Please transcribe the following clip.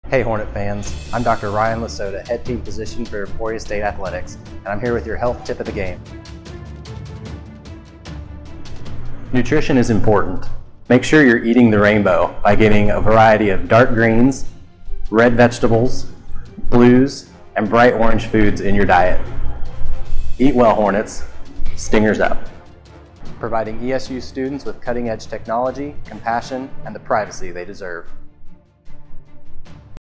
Hey Hornet fans, I'm Dr. Ryan Lasota, head team physician for Emporia State Athletics, and I'm here with your health tip of the game. Nutrition is important. Make sure you're eating the rainbow by getting a variety of dark greens, red vegetables, blues, and bright orange foods in your diet. Eat well, Hornets. Stingers up. Providing ESU students with cutting-edge technology, compassion, and the privacy they deserve.